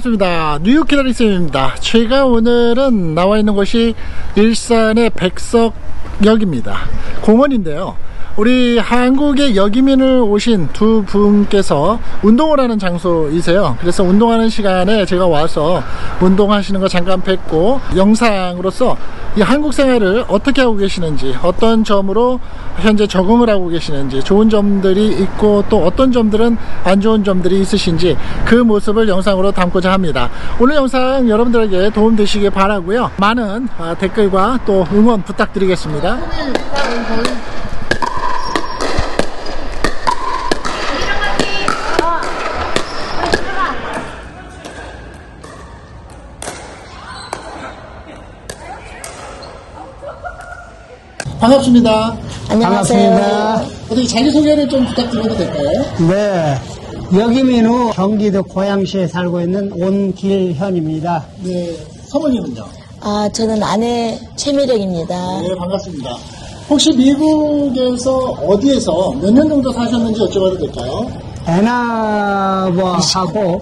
반갑습니다. 뉴욕 기다리쌤입니다. 제가 오늘은 나와 있는 곳이 일산의 백석역입니다. 공원인데요. 우리 한국의 여기민을 오신 두 분께서 운동을 하는 장소이세요. 그래서 운동하는 시간에 제가 와서 운동하시는 거 잠깐 뵙고 영상으로서 이 한국 생활을 어떻게 하고 계시는지, 어떤 점으로 현재 적응을 하고 계시는지, 좋은 점들이 있고 또 어떤 점들은 안 좋은 점들이 있으신지 그 모습을 영상으로 담고자 합니다. 오늘 영상 여러분들에게 도움되시길 바라고요. 많은 댓글과 또 응원 부탁드리겠습니다. 반갑습니다. 안녕하세요. 반갑습니다. 어떻게 자기소개를 좀 부탁드려도 될까요? 네. 여기민후 경기도 고양시에 살고 있는 온길현입니다. 네. 사모님은요? 저는 아내 최미령입니다. 네, 반갑습니다. 혹시 미국에서 어디에서 몇 년 정도 사셨는지 여쭤봐도 될까요? 애나버하고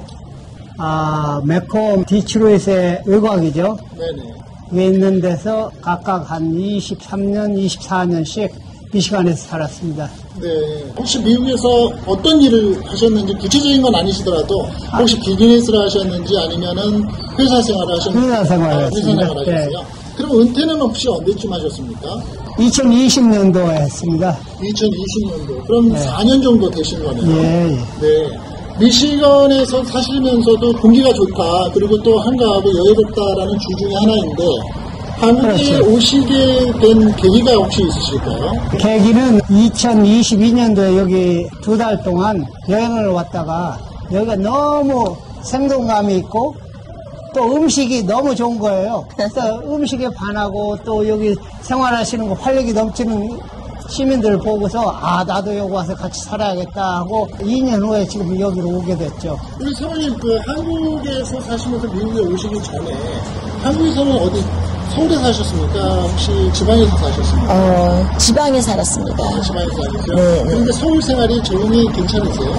매콤 디트로이트의 외곽이죠. 네네. 여기 있는 데서 각각 한 23년, 24년씩 미시간에서 살았습니다. 네. 혹시 미국에서 어떤 일을 하셨는지 구체적인 건 아니시더라도 혹시 비즈니스를 하셨는지 아니면은 회사 생활을 하셨는지 회사 생활을 회사 했습니다. 생활을 하셨어요? 네. 그럼 은퇴는 혹시 언제쯤 하셨습니까? 2020년도에 했습니다. 2020년도. 그럼 네. 4년 정도 되신 거네요. 예, 예. 네. 미시건에서 사시면서도 공기가 좋다, 그리고 또 한가하고 여유롭다라는 주 중에 하나인데, 한국에 그렇죠. 오시게 된 계기가 혹시 있으실까요? 계기는 2022년도에 여기 2달 동안 여행을 왔다가 여기가 너무 생동감이 있고 또 음식이 너무 좋은 거예요. 그래서 음식에 반하고 또 여기 생활하시는 거 활력이 넘치는 시민들을 보고서 나도 여기 와서 같이 살아야겠다 하고 2년 후에 지금 여기로 오게 됐죠. 우리 사모님, 한국에서 사시면서 미국에 오시기 전에 한국에서는 어디, 서울에 사셨습니까? 혹시 지방에서 사셨습니까? 지방에 살았습니다. 지방에서 사셨어요? 네. 그런데 서울 생활이 적응이 괜찮으세요?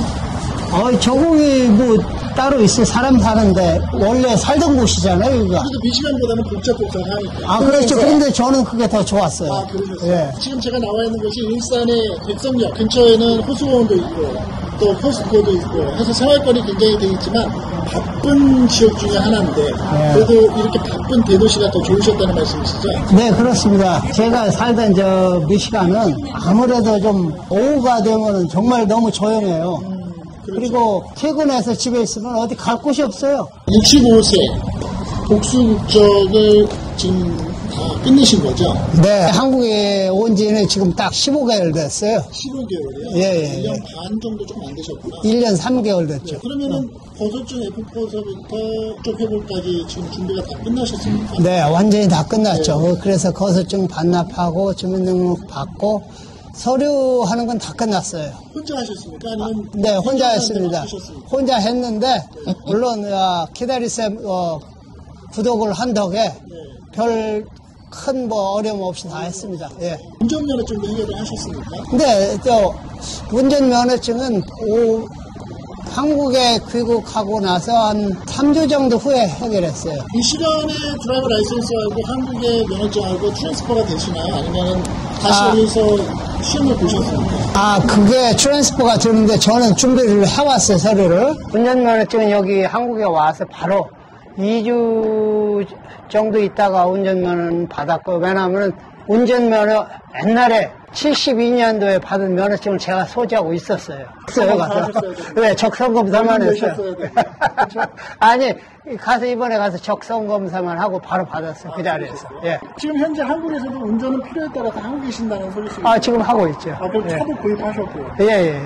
적응이 뭐 따로 있어요. 사람 사는데 원래 살던 곳이잖아요, 여기가. 그래도 미시간보다는 복잡하니까. 그렇죠. 그런데 저는 그게 더 좋았어요. 그러셨어요? 예. 지금 제가 나와 있는 곳이 일산의 백석역 근처에는 호수공원도 있고 또 포스코도 있고 해서 생활권이 굉장히 되어 있지만 바쁜 지역 중에 하나인데 그래도 이렇게 바쁜 대도시가 더 좋으셨다는 말씀이시죠? 네, 그렇습니다. 제가 살던 미시간은 아무래도 좀 오후가 되면은 정말 너무 조용해요. 그리고 퇴근해서 집에 있으면 어디 갈 곳이 없어요. 65세 복수 국적을 지금 다 끝내신 거죠? 네, 한국에 온 지는 지금 딱 15개월 됐어요. 15개월이요? 예. 1년 반 정도 좀 안 되셨구나. 1년 3개월 됐죠. 그러면은 버섯중 F4서부터 쪽 회복까지 지금 준비가 다 끝나셨습니까? 네, 완전히 다 끝났죠. 그래서 거소증 반납하고 주민등록 받고 서류하는 건 다 끝났어요. 혼자 하셨습니까? 아니면 네, 혼자 했습니다. 하셨습니까? 혼자 했는데 물론 키다리쌤 구독을 한 덕에 별 큰 어려움 없이 다 했습니다. 예. 운전면허증도 해결을 하셨습니까? 근데 또 운전면허증은 한국에 귀국하고 나서 한 3주 정도 후에 해결했어요. 이 시간에 드라이버 라이센스하고 한국의 면허증하고 트랜스퍼가 되시나요? 아니면 다시 여기서 시험을 보셨습니까? 그게 트랜스퍼가 되는데 저는 준비를 해왔어요, 서류를. 운전면허증은 여기 한국에 와서 바로 2주 정도 있다가 운전면허는 받았고, 왜냐하면 운전면허 옛날에 72년도에 받은 면허증을 제가 소지하고 있었어요. 네, 적성검사만 했어요. 아니, 이번에 가서 적성검사만 하고 바로 받았어요. 그 자리에서. 예. 지금 현재 한국에서도 운전은 필요에 따라서 하고 계신다는 소리시죠? 지금 하고 있죠. 그럼 차도 구입하셨고요. 예.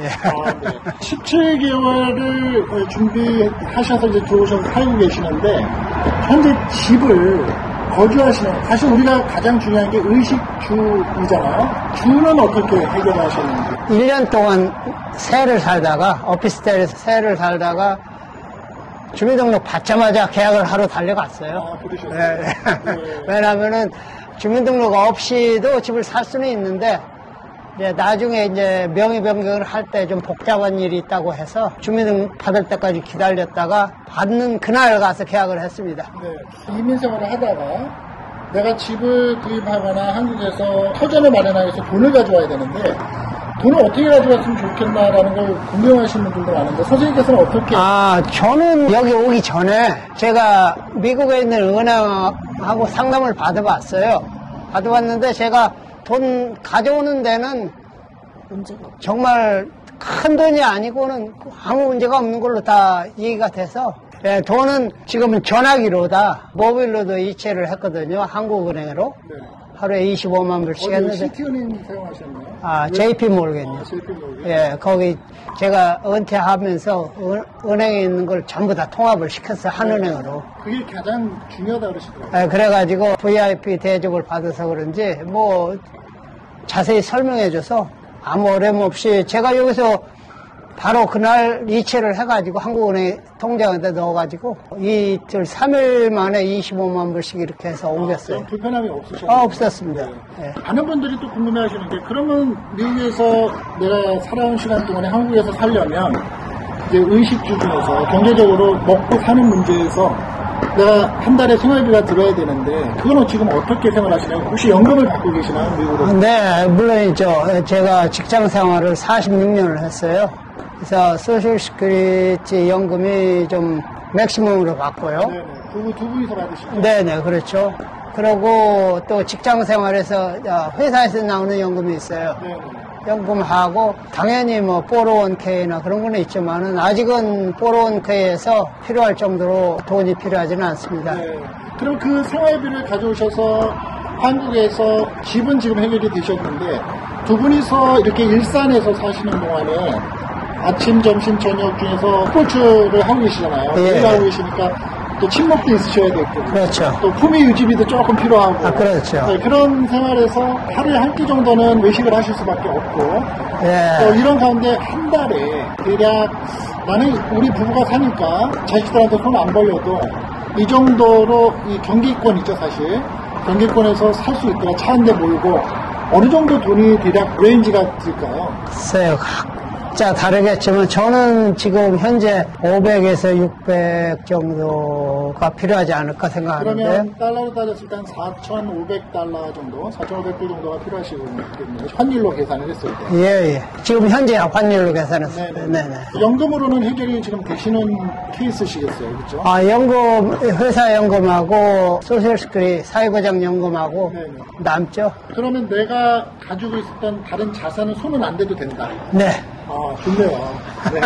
17개월을 준비하셔서 이제 들어오셔서 살고 계시는데, 현재 집을 거주하시는, 사실 우리가 가장 중요한 게 의식주이잖아요. 주는 어떻게 해결하셨는지. 1년 동안 새를 살다가, 오피스텔에서 새를 살다가, 주민등록 받자마자 계약을 하러 달려갔어요. 그러셨어요? 네. 왜냐면은 주민등록 없이도 집을 살 수는 있는데, 이제 나중에 이제 명의 변경을 할 때 좀 복잡한 일이 있다고 해서 주민등록 받을 때까지 기다렸다가 받는 그날 가서 계약을 했습니다. 네. 이민 생활을 하다가 내가 집을 구입하거나 한국에서 터전을 마련하기 위해서 돈을 가져와야 되는데 돈을 어떻게 가져왔으면 좋겠나라는 걸 궁금해하시는 분들 많은데 선생님께서는 어떻게? 저는 여기 오기 전에 제가 미국에 있는 은행하고 상담을 받아봤어요. 받아봤는데 제가 돈 가져오는 데는 정말 큰 돈이 아니고는 아무 문제가 없는 걸로 다 얘기가 돼서 예, 돈은 지금은 전화기로다 모빌로도 이체를 했거든요. 한국은행으로. 네. 하루에 25만 불씩 했는데. 시티은행 사용하셨나요? JP 모르겠네요. JP 모르겠. 예, 거기 제가 은퇴하면서 은행에 있는 걸 전부 다 통합을 시켰어요. 한은행으로. 그게 가장 중요하다 그러시더라고요. 예, 그래가지고 VIP 대접을 받아서 그런지 뭐 자세히 설명해줘서 아무 어려움 없이 제가 여기서 바로 그날 이체를 해가지고 한국은행 통장에다 넣어가지고 이틀 3일 만에 25만 불씩 이렇게 해서 옮겼어요. 불편함이 없으셨나요? 없었습니다. 예. 많은 분들이 또 궁금해하시는 게 그러면 미국에서 내가 살아온 시간 동안에 한국에서 살려면 이제 의식주 중에서 경제적으로 먹고 사는 문제에서 내가 한 달에 생활비가 들어야 되는데 그건 지금 어떻게 생활하시나요? 혹시 연금을 받고 계시나요? 미국으로? 네, 물론이죠. 제가 직장 생활을 46년을 했어요. 그래서 소셜 시큐리티 연금이 좀 맥시멈으로 받고요. 네네. 두 분이서 받으시죠? 네네, 그렇죠. 그리고 또 직장 생활에서 회사에서 나오는 연금이 있어요. 네네. 연금하고 당연히 뭐 401k나 그런 거는 있지만은 아직은 401k에서 필요할 정도로 돈이 필요하지는 않습니다. 네. 그럼 그 생활비를 가져오셔서 한국에서 집은 지금 해결이 되셨는데 두 분이서 이렇게 일산에서 사시는 동안에 아침, 점심, 저녁 중에서 스포츠를 하고 계시잖아요. 예. 일 하고 계시니까 또 친목도 있으셔야 되고 그렇죠. 또 품위 유지비도 조금 필요하고 그렇죠. 네, 그런 생활에서 하루에 한 끼 정도는 외식을 하실 수밖에 없고 예. 이런 가운데 한 달에 대략 나는 우리 부부가 사니까 자식들한테 손 안 벌려도 이 정도로 이 경기권 있죠 사실 경기권에서 살 수 있도록 차 한 대 몰고 어느 정도 돈이 대략 레인지가 들까요? 글쎄요. 각자 다르겠지만 저는 지금 현재 500에서 600 정도가 필요하지 않을까 생각하는데 그러면 달러로 따졌을 때 한 4,500달러 정도, 4,500불 정도가 필요하시겠네요. 환율로 계산을 했을 때. 예. 지금 현재 환율로 계산했어요. 네네. 연금으로는 해결이 지금 되시는 케이스시겠어요, 그렇죠? 연금, 회사 연금하고 소셜스크리 사회보장 연금하고 네네. 남죠. 그러면 내가 가지고 있었던 다른 자산은 손은 안 대도 된다. 네. 좋네요. 네.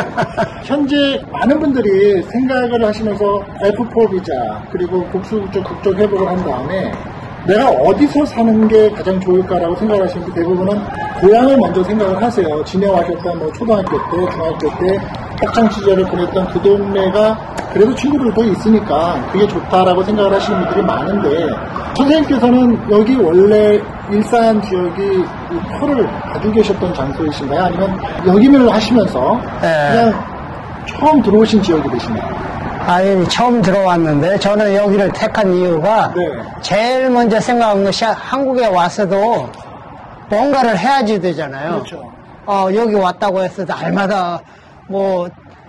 현재 많은 분들이 생각을 하시면서 F4 비자 그리고 국적 회복을 한 다음에 내가 어디서 사는 게 가장 좋을까라고 생각하시는데 대부분은 고향을 먼저 생각을 하세요. 지내와셨던 뭐 초등학교 때, 중학교 때 학창 시절을 보냈던 그 동네가 그래도 친구들도 있으니까 그게 좋다라고 생각을 하시는 분들이 많은데 선생님께서는 여기 원래 일산 지역이 이 터를 가지고 계셨던 장소이신가요? 아니면 역이민을 하시면서 그냥 처음 들어오신 지역이 되시나요? 처음 들어왔는데 저는 여기를 택한 이유가 제일 먼저 생각한 것이 한국에 와서도 뭔가를 해야지 되잖아요. 그렇죠. 여기 왔다고 해서 날마다 뭐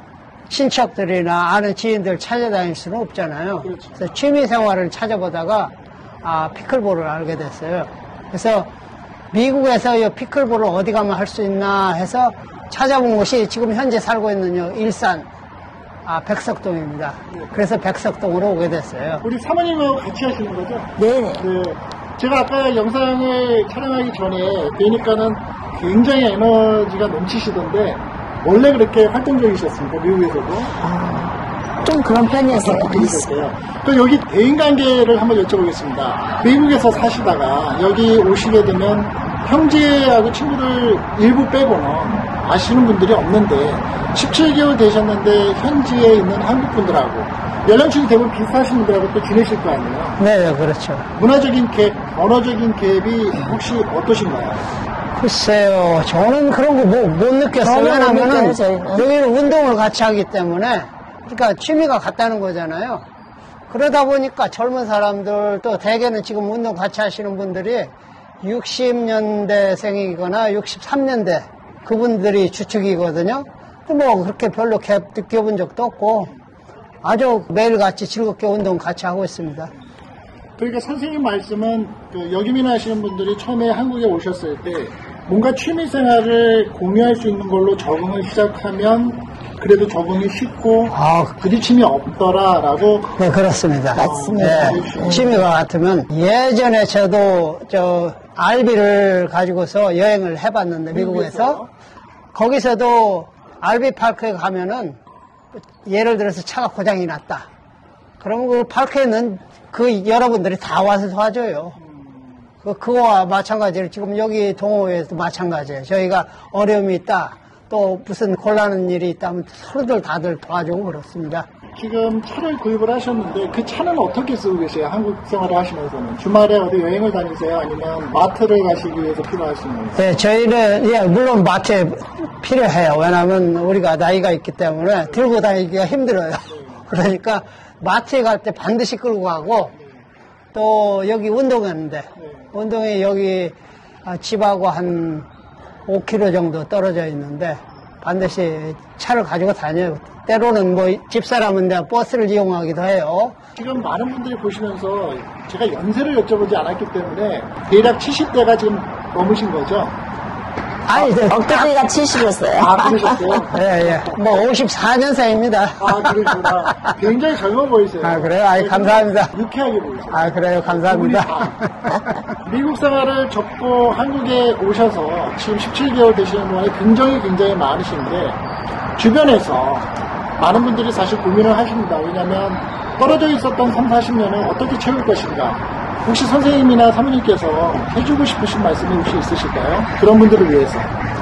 친척들이나 아는 지인들 찾아다닐 수는 없잖아요. 그렇죠. 그래서 취미 생활을 찾아보다가 피클볼을 알게 됐어요. 그래서 미국에서 이 피클볼을 어디 가면 할 수 있나 해서 찾아본 곳이 지금 현재 살고 있는 일산 백석동입니다. 그래서 백석동으로 오게 됐어요. 우리 사모님하고 같이 하시는 거죠? 네네. 네. 제가 아까 영상을 촬영하기 전에 뵈니까는 굉장히 에너지가 넘치시던데 원래 그렇게 활동적이셨습니까? 미국에서도? 좀 그런 편이었어요. 그러셨어요. 그럼 여기 대인관계를 한번 여쭤보겠습니다. 미국에서 사시다가 여기 오시게 되면 형제하고 친구들 일부 빼고는 아시는 분들이 없는데 17개월 되셨는데 현지에 있는 한국 분들하고 연령층이 대부분 비슷하신 분들하고 또 지내실 거 아니에요? 네, 그렇죠. 문화적인 갭, 언어적인 갭이 혹시 어떠신가요? 글쎄요, 저는 그런 거 못 느꼈어요. 전혀 못 왜냐면은 느껴요, 저희는. 여기는 운동을 같이 하기 때문에, 그러니까 취미가 같다는 거잖아요. 그러다 보니까 젊은 사람들 또 대개는 지금 운동 같이 하시는 분들이 60년대생이거나 63년대 그분들이 주축이거든요. 뭐 그렇게 별로 갭 느껴본 적도 없고 아주 매일같이 즐겁게 운동 같이 하고 있습니다. 그러니까 선생님 말씀은 그 여기민 하시는 분들이 처음에 한국에 오셨을 때 뭔가 취미생활을 공유할 수 있는 걸로 적응을 시작하면 그래도 적응이 쉽고 부딪힘이 없더라라고. 네, 그렇습니다. 맞습니다. 네, 취미가 같으면 예전에 저도 RV를 가지고서 여행을 해봤는데 미국에서 거기서도 RV 파크에 가면은 예를 들어서 차가 고장이 났다. 그러면 그 파크에는 그 여러분들이 다 와서 도와줘요. 그거와 마찬가지로 지금 여기 동호회에도 마찬가지예요. 저희가 어려움이 있다. 또 무슨 곤란한 일이 있다면 서로들 다들 도와주고 그렇습니다. 지금 차를 구입을 하셨는데 그 차는 어떻게 쓰고 계세요? 한국 생활을 하시면서는 주말에 어디 여행을 다니세요? 아니면 마트를 가시기 위해서 필요하시나요? 네, 저희는 물론 마트에 필요해요. 왜냐하면 우리가 나이가 있기 때문에 들고 다니기가 힘들어요. 그러니까 마트에 갈 때 반드시 끌고 가고 또 여기 운동하는데 운동이 여기 집하고 한 5km 정도 떨어져 있는데 반드시 차를 가지고 다녀요. 때로는 뭐 집사람은 내가 버스를 이용하기도 해요. 지금 많은 분들이 보시면서 제가 연세를 여쭤보지 않았기 때문에 대략 70대가 지금 넘으신 거죠? 아니, 엊그제가 70이었어요. 그러셨어요? 예. 뭐 54년생입니다. 그러시구나. 굉장히 젊어 보이세요. 그래요? 감사합니다. 유쾌하게 보이세요. 그래요? 감사합니다. 미국 생활을 접고 한국에 오셔서 지금 17개월 되시는 동안에 굉장히 많으신데 주변에서 많은 분들이 사실 고민을 하십니다. 왜냐하면 떨어져 있었던 3, 40년을 어떻게 채울 것인가. 혹시 선생님이나 사모님께서 해주고 싶으신 말씀이 혹시 있으실까요? 그런 분들을 위해서.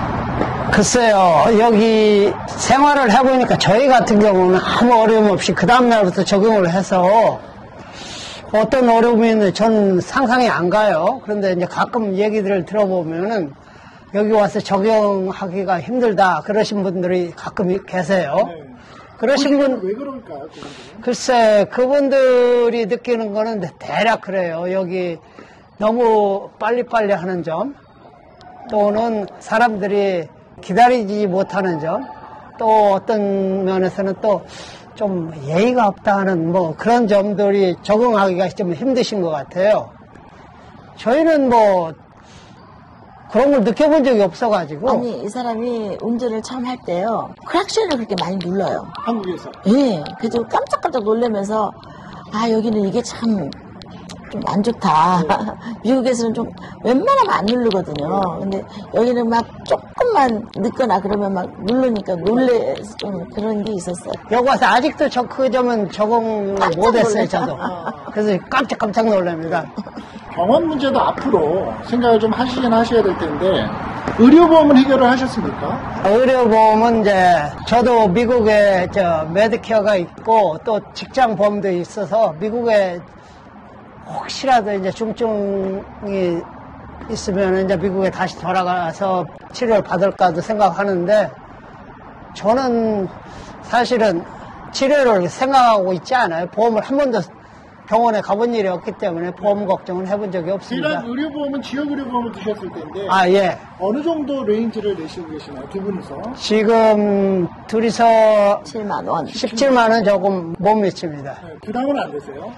글쎄요, 여기 생활을 해보니까 저희 같은 경우는 아무 어려움 없이 그 다음날부터 적용을 해서 어떤 어려움이 있는지 저는 상상이 안 가요. 그런데 이제 가끔 얘기들을 들어보면은 여기 와서 적용하기가 힘들다 그러신 분들이 가끔 계세요. 네. 그러신 분, 왜 그럴까요? 그분들은? 글쎄, 그분들이 느끼는 거는 대략 그래요. 여기 너무 빨리빨리 하는 점, 또는 사람들이 기다리지 못하는 점, 또 어떤 면에서는 또 좀 예의가 없다 하는 뭐 그런 점들이 적응하기가 좀 힘드신 것 같아요. 저희는 뭐 그런 걸 느껴본 적이 없어가지고. 아니, 이 사람이 운전을 처음 할 때요, 크락션을 그렇게 많이 눌러요. 한국에서. 예, 그래서 깜짝깜짝 놀라면서, 여기는 이게 참, 좀 안 좋다. 미국에서는 좀 웬만하면 안 누르거든요. 근데 여기는 막 조금만 늦거나 그러면 막 누르니까 좀 그런 게 있었어요. 여기 와서 아직도 그 점은 적응을 못했어요, 저도. 그래서 깜짝 놀랍니다. 병원 문제도 앞으로 생각을 좀 하셔야 될 텐데 의료보험은 해결을 하셨습니까? 의료보험은 이제 저도 미국에 메디케어가 있고 또 직장보험도 있어서 미국에 혹시라도 이제 중증이 있으면 이제 미국에 다시 돌아가서 치료를 받을까도 생각하는데 저는 사실은 치료를 생각하고 있지 않아요. 보험을 한 번도 병원에 가본 일이 없기 때문에 보험 걱정은 해본 적이 없습니다. 이런 의료보험은 지역의료보험을 드셨을 텐데 예. 어느 정도 레인지를 내시고 계시나요? 두 분이서? 지금 둘이서 7만 원. 17만 원 조금 못 미칩니다. 네, 부담은 안 되세요?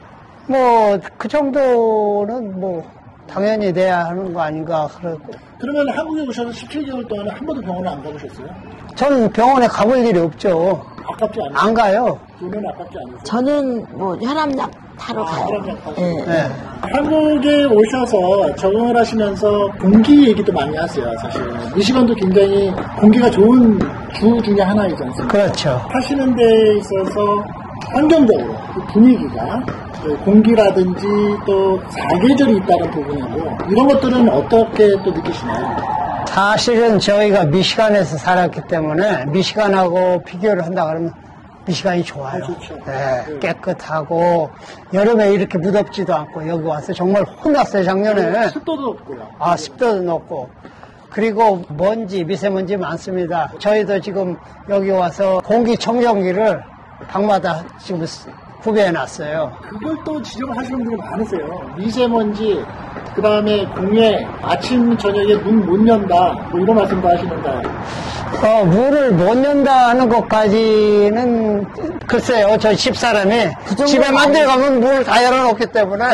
뭐 그 정도는 뭐 당연히 돼야 하는 거 아닌가 그러고. 그러면 한국에 오셔서 17개월 동안에 한 번도 병원을 안 가보셨어요? 저는 병원에 가볼 일이 없죠. 아깝지 않으세요? 안 가요. 돈은 아깝지 않으세요? 저는 뭐 혈압약 타러 가요. 혈압약 타시고. 예. 네. 한국에 오셔서 적응을 하시면서 공기 얘기도 많이 하세요, 사실. 미시건도 굉장히 공기가 좋은 주 중에 하나이지 않습니까? 그렇죠. 하시는 데 있어서 환경적으로 그 분위기가 공기라든지 또 사계절이 있다는 부분이고 이런 것들은 어떻게 또 느끼시나요? 사실은 저희가 미시간에서 살았기 때문에 미시간하고 비교를 한다 그러면 미시간이 좋아요. 좋죠. 네, 깨끗하고 여름에 이렇게 무덥지도 않고 여기 와서 정말 혼났어요 작년에. 습도도 없고요. 습도도 높고 그리고 먼지 미세먼지 많습니다. 저희도 지금 여기 와서 공기청정기를 방마다 지금 구비해 놨어요. 그걸 또 지적하시는 분들이 많으세요. 미세먼지, 그 다음에 공예, 아침, 저녁에 문 못 연다, 뭐 이런 말씀도 하시는데. 문을 못 연다 하는 것까지는, 글쎄요, 저 집사람이 집에만 들어가면 문을 다 열어놓기 때문에.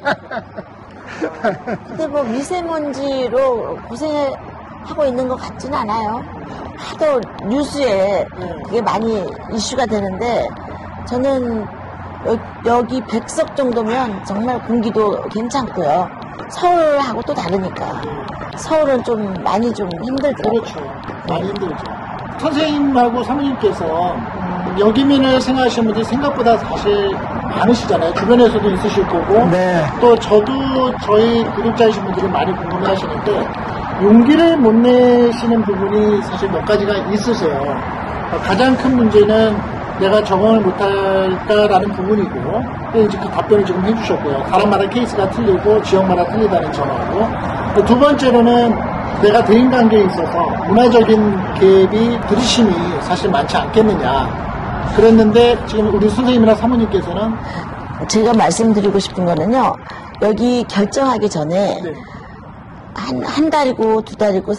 근데 뭐 미세먼지로 고생하고 있는 것 같지는 않아요. 하도 뉴스에 그게 많이 이슈가 되는데, 저는 여기 100석 정도면 정말 공기도 괜찮고요. 서울하고 또 다르니까. 서울은 좀 많이 좀 힘들더라고요. 그렇죠. 많이 힘들죠. 선생님하고 사모님께서 여기민을 생각하시는 분들이 생각보다 사실 많으시잖아요. 주변에서도 있으실 거고. 네. 또 저도 저희 구독자이신 분들이 많이 궁금해 하시는데, 용기를 못 내시는 부분이 사실 몇 가지가 있으세요. 가장 큰 문제는 내가 적응을 못할까라는 부분이고, 이제 그 답변을 지금 해주셨고요. 사람마다 케이스가 틀리고 지역마다 틀리다는 점하고, 두 번째로는 내가 대인관계에 있어서 문화적인 갭이 들이심이 사실 많지 않겠느냐. 그랬는데 지금 우리 선생님이나 사모님께서는 제가 말씀드리고 싶은 거는요, 여기 결정하기 전에 네. 한 달이고 두 달이고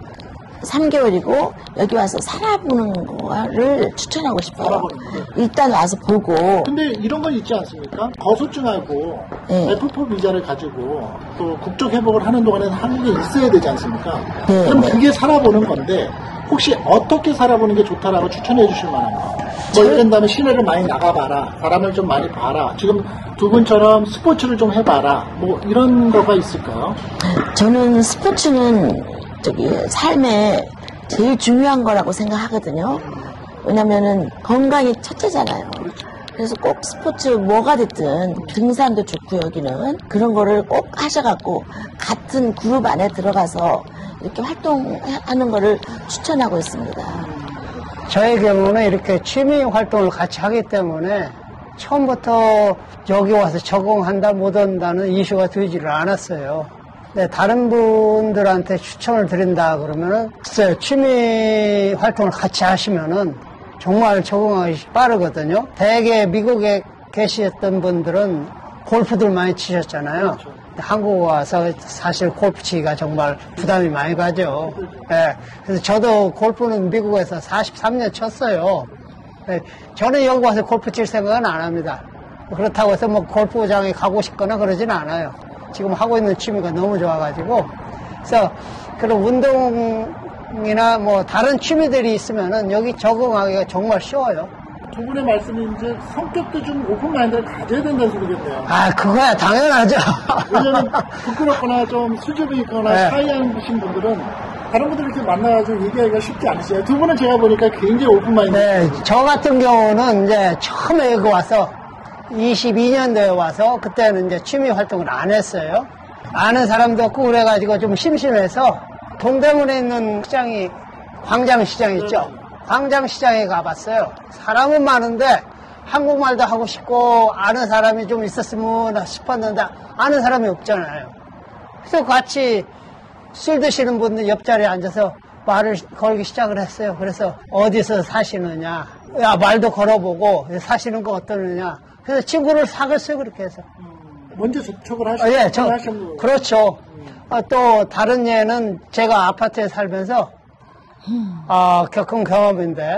3개월이고 여기 와서 살아보는 거를 추천하고 싶어요. 살아보는 거. 일단 와서 보고. 근데 이런 건 있지 않습니까? 거소증하고 네. F4 비자를 가지고 또 국적 회복을 하는 동안에는 한국에 있어야 되지 않습니까? 네, 그럼 네. 그게 살아보는 건데 혹시 어떻게 살아보는 게 좋다라고 추천해 주실 만한가? 뭐 이런 다음에 시내를 많이 나가봐라. 사람을 좀 많이 봐라. 지금 두 분처럼 스포츠를 좀 해봐라. 뭐 이런 거가 있을까요? 저는 스포츠는 삶에 제일 중요한 거라고 생각하거든요. 왜냐면은 건강이 첫째잖아요. 그래서 꼭 스포츠 뭐가 됐든 등산도 좋고 여기는 그런 거를 꼭 하셔갖고 같은 그룹 안에 들어가서 이렇게 활동하는 거를 추천하고 있습니다. 저의 경우는 이렇게 취미 활동을 같이 하기 때문에 처음부터 여기 와서 적응한다 못 한다는 이슈가 되지를 않았어요. 네, 다른 분들한테 추천을 드린다 그러면은 글쎄요, 취미 활동을 같이 하시면은 정말 적응하기 빠르거든요. 대개 미국에 계셨던 분들은 골프들 많이 치셨잖아요. 그렇죠. 한국 와서 사실 골프 치기가 정말 부담이 많이 가죠. 네, 그래서 저도 골프는 미국에서 43년 쳤어요. 네, 저는 여기 와서 골프 칠 생각은 안 합니다. 그렇다고 해서 뭐 골프장에 가고 싶거나 그러진 않아요. 지금 하고 있는 취미가 너무 좋아가지고. 그래서 그런 운동이나 뭐 다른 취미들이 있으면은 여기 적응하기가 정말 쉬워요. 두 분의 말씀이 이제 성격도 좀 오픈 마인드를 가져야 된다는 소리겠네요. 아, 그거야 당연하죠. 왜냐면 부끄럽거나 좀 수줍이 있거나 네. 샤이하신 분들은 다른 분들 이렇게 만나가지고 얘기하기가 쉽지 않으세요. 두 분은 제가 보니까 굉장히 오픈 마인드. 네, 저 같은 경우는 이제 처음에 여기 와서 22년도에 와서 그때는 이제 취미 활동을 안 했어요. 아는 사람도 없고 그래가지고 좀 심심해서 동대문에 있는 시장이 광장시장 있죠. 광장시장에 가봤어요. 사람은 많은데 한국말도 하고 싶고 아는 사람이 좀 있었으면 싶었는데 아는 사람이 없잖아요. 그래서 같이 술 드시는 분들 옆자리에 앉아서 말을 걸기 시작을 했어요. 그래서 어디서 사시느냐, 야 말도 걸어보고 사시는 거 어떠느냐. 그래서 친구를 사귀었어요. 그렇게 해서. 먼저 접촉을 예, 하셨고. 그렇죠. 또 다른 예는 제가 아파트에 살면서 겪은 경험인데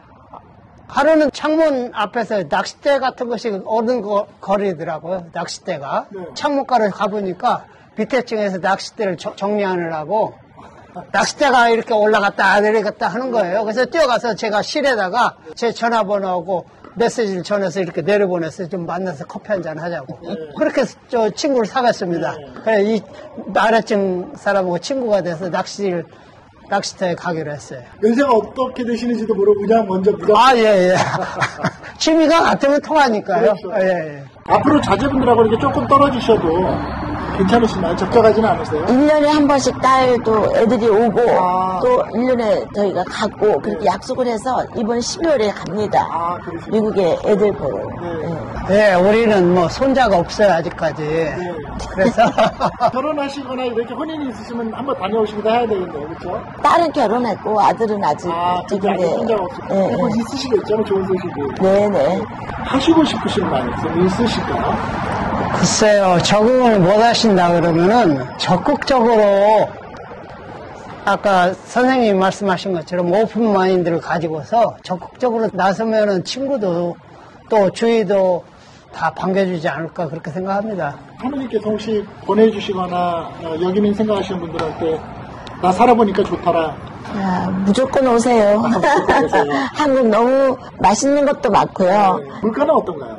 하루는 창문 앞에서 낚싯대 같은 것이 오는 거리더라고요. 낚싯대가. 네. 창문가를 가보니까 밑에 층에서 낚싯대를 정리하느라고 낚싯대가 이렇게 올라갔다 내려갔다 하는 거예요. 그래서 뛰어가서 제가 실에다가 제 전화번호하고 메시지를 전해서 이렇게 내려보내서 좀 만나서 커피 한잔 하자고. 네. 그렇게 저 친구를 사귀었습니다. 네. 그래 이 아래층 사람하고 친구가 돼서 낚시터에 가기로 했어요. 연세가 어떻게 되시는지도 모르고 그냥 먼저 무조건. 아, 예. 취미가 같으면 통하니까요. 그렇죠. 예. 앞으로 자제분들하고 이렇게 조금 떨어지셔도 괜찮으시나요? 적적하지는 않으세요? 1년에 한 번씩 딸도 애들이 오고 아. 또 1년에 저희가 가고 그렇게 약속을 해서 이번 12월에 갑니다. 아, 그러시구나. 미국에 애들 보러. 네. 예, 우리는 뭐 손자가 없어요, 아직까지. 그래서. 결혼하시거나 이렇게 혼인이 있으시면 한번 다녀오시기도 해야 되겠네요. 그렇죠? 딸은 결혼했고 아들은 아직 진짜 아직 손자가 없으시고. 뭐 있으시겠죠? 좋은 소식이. 네네. 하시고 싶으신 말 좀 있으실까요? 글쎄요, 적응을 못 하신다 그러면은 적극적으로 아까 선생님이 말씀하신 것처럼 오픈 마인드를 가지고서 적극적으로 나서면은 친구도 또 주위도 다 반겨주지 않을까 그렇게 생각합니다. 사모님께서 혹시 보내주시거나 여기민 생각하시는 분들한테 나 살아보니까 좋더라. 야, 무조건 오세요. 무조건 오세요. 한국 너무 맛있는 것도 많고요. 네. 물가는 어떤가요?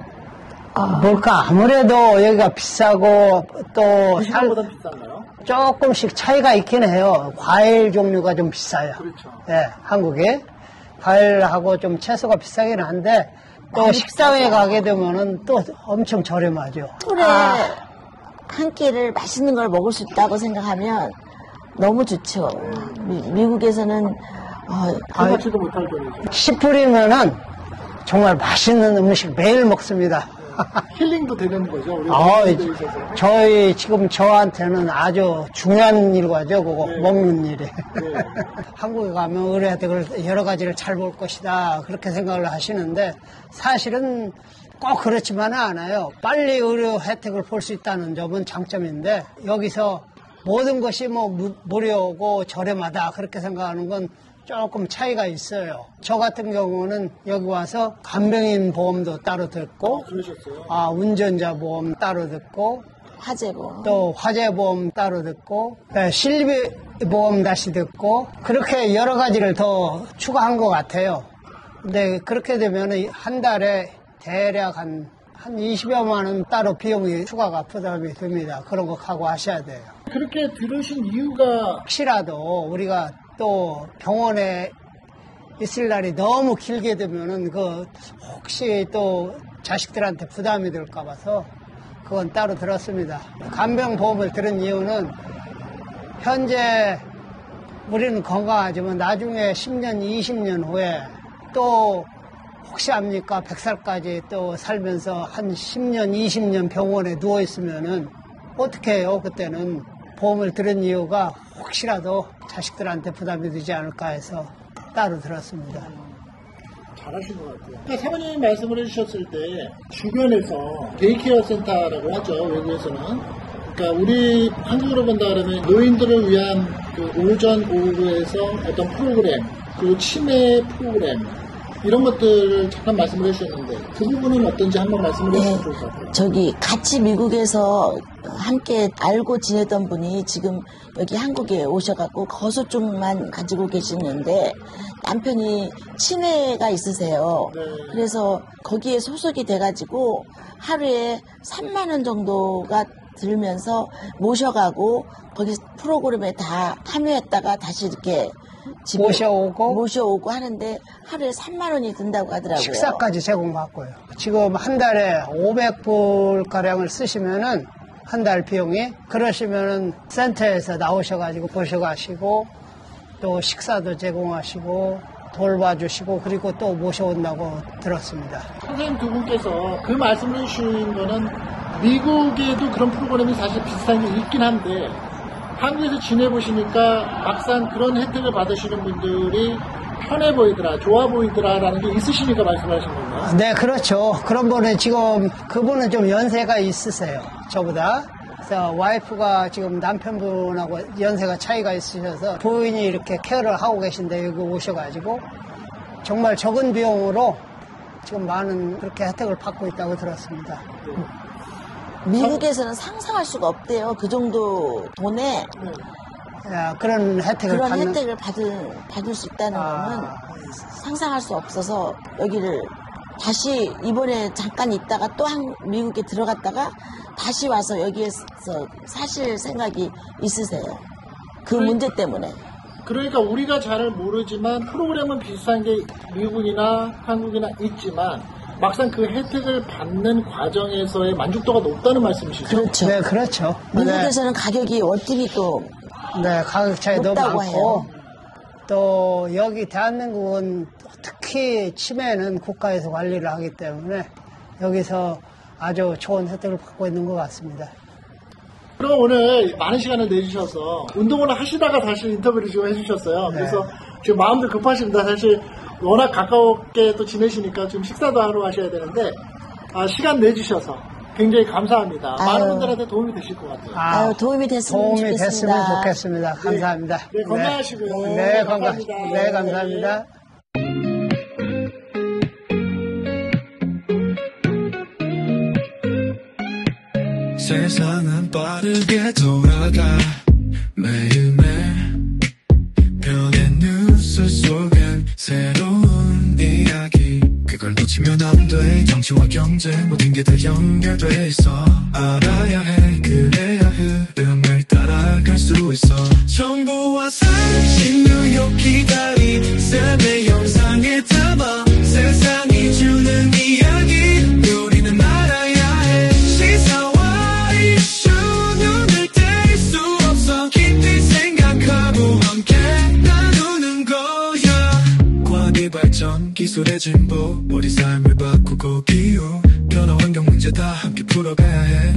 뭘까 아무래도 여기가 비싸고 또 시간보다 비싼가요? 조금씩 차이가 있긴 해요. 과일 종류가 좀 비싸요. 그렇죠. 예, 한국에 과일하고 좀 채소가 비싸긴 한데 또 많이 식당에 비싸죠. 가게 되면은 또 엄청 저렴하죠. 풀에 한 끼를 맛있는 걸 먹을 수 있다고 생각하면 너무 좋죠. 미국에서는 생각지도 못할 돈이죠. 10불이면은 정말 맛있는 음식 매일 먹습니다. 힐링도 되는 거죠. 우리 저희 지금 저한테는 아주 중요한 일과죠. 그거 네. 먹는 일이. 네. 한국에 가면 의료 혜택을 여러 가지를 잘 볼 것이다 그렇게 생각을 하시는데 사실은 꼭 그렇지만은 않아요. 빨리 의료 혜택을 볼 수 있다는 점은 장점인데 여기서 모든 것이 뭐 무료고 저렴하다 그렇게 생각하는 건 조금 차이가 있어요. 저 같은 경우는 여기 와서 간병인 보험도 따로 듣고 그러셨어요? 운전자 보험 따로 듣고 화재고. 또 화재 보험 따로 듣고 실비 보험 다시 듣고 그렇게 여러 가지를 더 추가한 것 같아요. 근데 그렇게 되면 한 달에 대략 한 20여만 원 따로 비용이 추가가 부담이 됩니다. 그런 거 각오하셔야 돼요. 그렇게 들으신 이유가 혹시라도 우리가 또 병원에 있을 날이 너무 길게 되면은 혹시 또 자식들한테 부담이 될까 봐서 그건 따로 들었습니다. 간병보험을 들은 이유는 현재 우리는 건강하지만 나중에 10년, 20년 후에 또 혹시 압니까? 100살까지 또 살면서 한 10년, 20년 병원에 누워있으면은 어떻게 해요? 그때는 보험을 들은 이유가 혹시라도 자식들한테 부담이 되지 않을까 해서 따로 들었습니다. 잘하신 것 같아요. 그러니까 사모님이 말씀을 해주셨을 때 주변에서 데이케어 센터라고 하죠. 외국에서는. 그러니까 우리 한국으로 본다 그러면 노인들을 위한 그 오전 오후에서 어떤 프로그램 그리고 치매 프로그램 이런 것들을 잠깐 말씀을 해주셨는데 그 부분은 어떤지 한번 말씀을 해주시면 좋을 것 같아요. 저기 같이 미국에서 함께 알고 지내던 분이 지금 여기 한국에 오셔갖고 거소증만 가지고 계시는데 남편이 치매가 있으세요. 네. 그래서 거기에 소속이 돼가지고 하루에 3만 원 정도가 들면서 모셔가고 거기 프로그램에 다 참여했다가 다시 이렇게 집에 모셔오고 하는데 하루에 3만 원이 든다고 하더라고요. 식사까지 제공받고요. 지금 한 달에 500불 가량을 쓰시면은 한 달 비용이 그러시면은 센터에서 나오셔가지고 보셔가시고 또 식사도 제공하시고 돌봐주시고 그리고 또 모셔온다고 들었습니다. 선생님 두 분께서 그 말씀을 해주신 거는 미국에도 그런 프로그램이 사실 비슷한 게 있긴 한데 한국에서 지내보시니까 막상 그런 혜택을 받으시는 분들이 편해 보이더라, 좋아 보이더라라는 게 있으시니까 말씀하신 건가요? 네, 그렇죠. 그런 분은 지금 그분은 좀 연세가 있으세요. 저보다. 그래서 와이프가 지금 남편분하고 연세가 차이가 있으셔서 부인이 이렇게 케어를 하고 계신데 여기 오셔가지고 정말 적은 비용으로 지금 많은 그렇게 혜택을 받고 있다고 들었습니다. 미국에서는 상상할 수가 없대요. 그 정도 돈에 그런 혜택을 그런 받는 혜택을 받을 수 있다는 거는 상상할 수 없어서 여기를 다시 이번에 잠깐 있다가 또 미국에 들어갔다가 다시 와서 여기에서 사실 생각이 있으세요. 그 문제 때문에. 그러니까 우리가 잘 모르지만 프로그램은 비슷한 게 미국이나 한국이나 있지만 막상 그 혜택을 받는 과정에서의 만족도가 높다는 말씀이시죠? 그렇죠. 네, 그렇죠. 미국에서는 가격이 월등히 또 네, 가격 차이도 높다고 많고 해요. 또 여기 대한민국은 특히 치매는 국가에서 관리를 하기 때문에 여기서 아주 좋은 혜택을 받고 있는 것 같습니다. 그럼 오늘 많은 시간을 내주셔서 운동을 하시다가 다시 인터뷰를 지금 해주셨어요. 네. 그래서 지금 마음도 급하십니다. 사실 워낙 가깝게 또 지내시니까 지금 식사도 하러 가셔야 되는데 시간 내주셔서 굉장히 감사합니다. 아유. 많은 분들한테 도움이 되실 것 같아요. 아유, 도움이 됐으면 도움이 좋겠습니다. 됐으면 좋겠습니다. 감사합니다. 네, 건강하시고요. 네, 감사합니다. 네, 감사합니다. 세상은 빠르게 돌아가 매일매일 변해 뉴스 속엔 새로운 이야기 그걸 놓치면 안 돼 정치와 경제 모든 게 다 연결돼 있어 알아야 해 그래야 흐름을 따라갈 수 있어 정보와 상식 뉴욕 기다리 쌤의 영상에 담아 세상이 주는 이야기 우리는 알아야 해 시사와 이슈 눈을 뗄 수 없어 깊이 생각하고 함께 나누는 거야 과학의 발전 기술의 진보 우리 삶을 바꾸고 기후 변화 환경 문제 다 함께 풀어가야 해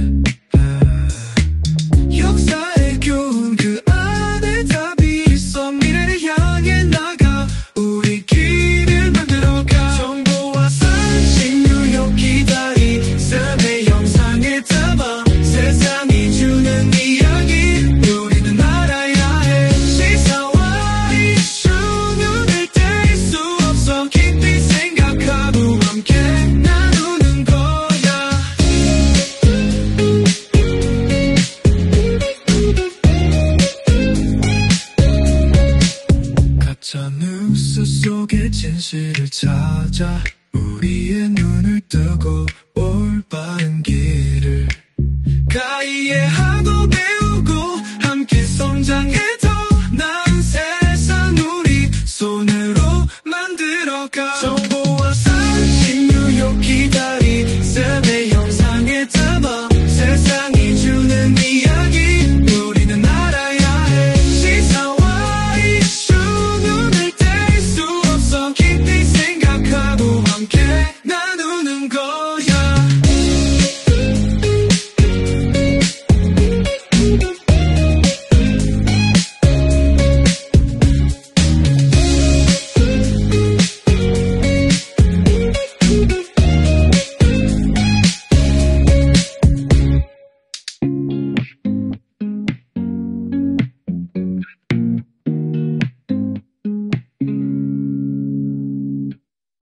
역사의 교훈 그 안에 답이 있어 미래를 향해 나가 우리 길을 만들어가 정보와 상식 뉴욕 기다리 쌤의 영상에 담아 세상이 주는 이야기 우리는 알아야 해 시사와 이슈 눈을 뗄 수 없어 깊이 생각하고 함께 나누는 거야 가짜 뉴스 속의 진실을 찾아 우리의 눈을 뜨고 올바른